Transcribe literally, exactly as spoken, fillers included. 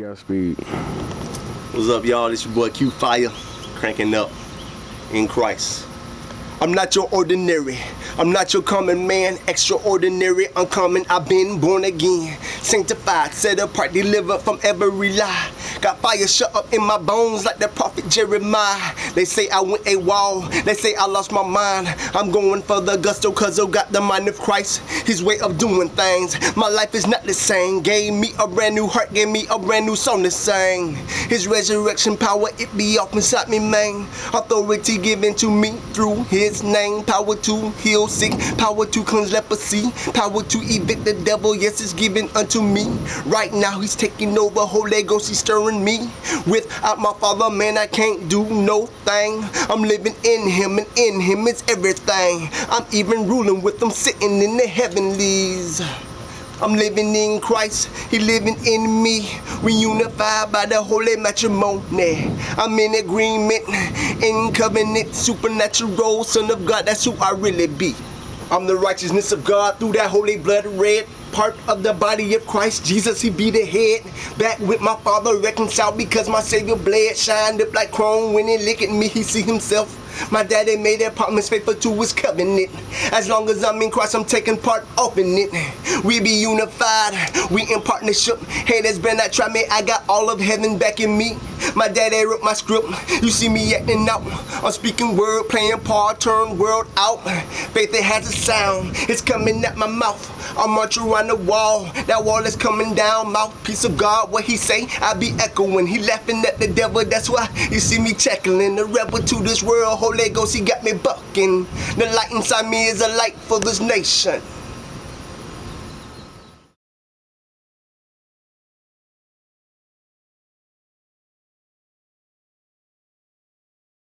Got speed. What's up, y'all? This your boy Qfyre, cranking up in Christ. I'm not your ordinary, I'm not your common man, extraordinary, uncommon. I've been born again, sanctified, set apart, delivered from every lie. Got fire shut up in my bones like the prophet Jeremiah. They say I went a wall, they say I lost my mind. I'm going for the gusto cause I got the mind of Christ, his way of doing things. My life is not the same, gave me a brand new heart, gave me a brand new song to sing. His resurrection power, it be off inside me, man. Authority given to me through his name. Power to heal sick, power to cleanse leprosy, power to evict the devil, yes, it's given unto me. Right now he's taking over, Holy Ghost, he's stirring me. Without my Father, man, I can't do no thing. I'm living in him, and in him is everything. I'm even ruling with him, sitting in the heavenlies. I'm living in Christ, he living in me. We unified by the holy matrimony. I'm in agreement, in covenant, supernatural, son of God, that's who I really be. I'm the righteousness of God through that holy blood red. Part of the body of Christ Jesus, he be the head. Back with my Father reconciled because my Savior bled. Shined up like chrome when he look at me, he see himself. My daddy made that promise, faithful to his covenant. As long as I'm in Christ, I'm taking part off in it. We be unified, we in partnership. Haters better not try me, I got all of heaven back in me. My daddy wrote my script, you see me acting out. I'm speaking word, playing part, turn world out. Faith, it has a sound, it's coming at my mouth. I'm marching around the wall, that wall is coming down. Mouthpiece of God, what he say, I be echoing. He laughing at the devil, that's why you see me tackling. The rebel to this world, Holy Ghost, he got me bucking. The light inside me is a light for this nation.